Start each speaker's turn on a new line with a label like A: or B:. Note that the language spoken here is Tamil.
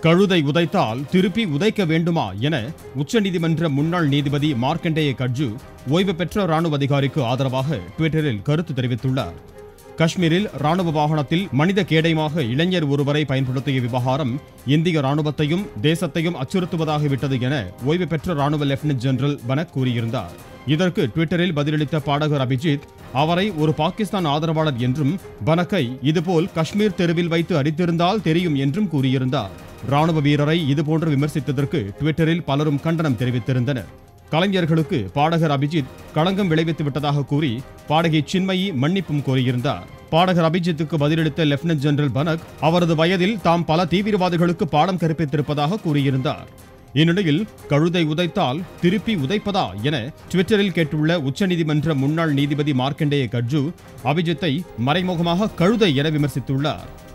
A: கழுதை உதைத்தால் திருப்பி உதைக்க வேண்டுமா என உச்சநீதிமன்ற முன்னாள் நீதிபதி மார்க்கண்டேய கட்ஜு ஓய்வு பெற்ற ராணுவ அதிகாரிக்கு ஆதரவாக ட்விட்டரில் கருத்து தெரிவித்துள்ளார். காஷ்மீரில் ராணுவ வாகனத்தில் மனித கேடயமாக இளைஞர் ஒருவரை பயன்படுத்திய விவகாரம் இந்திய ராணுவத்தையும் தேசத்தையும் அச்சுறுத்துவதாகிவிட்டது என ஓய்வு பெற்ற ராணுவ லெப்டினன்ட் ஜெனரல் பனக் கூறியிருந்தார். இதற்கு ட்விட்டரில் பதிலளித்த பாடகர் அபிஜித் அவரை ஒரு பாகிஸ்தான் ஆதரவாளர் என்றும் பனக்கை இதுபோல் காஷ்மீர் தெருவில் வைத்து அடித்திருந்தால் தெரியும் என்றும் கூறியிருந்தார். ராணுவ வீரரை இதுபோன்று விமர்சித்ததற்கு ட்விட்டரில் பலரும் கண்டனம் தெரிவித்திருந்தனர். கலைஞர்களுக்கு பாடகர் அபிஜித் களங்கம் விளைவித்து விட்டதாக கூறி பாடகி சின்மயி மன்னிப்பும் கோரியிருந்தார். பாடகர் அபிஜித்துக்கு பதிலளித்த லெப்டினன்ட் ஜெனரல் பனக் அவரது வயதில் தாம் பல தீவிரவாதிகளுக்கு பாடம் கற்பித்திருப்பதாக கூறியிருந்தார். இந்நிலையில் கழுதை உதைத்தால் திருப்பி உதைப்பதா என ட்விட்டரில் கேட்டுள்ள உச்சநீதிமன்ற முன்னாள் நீதிபதி மார்க்கண்டேய கட்ஜு அபிஜித்தை மறைமுகமாக கழுதை என விமர்சித்துள்ளார்.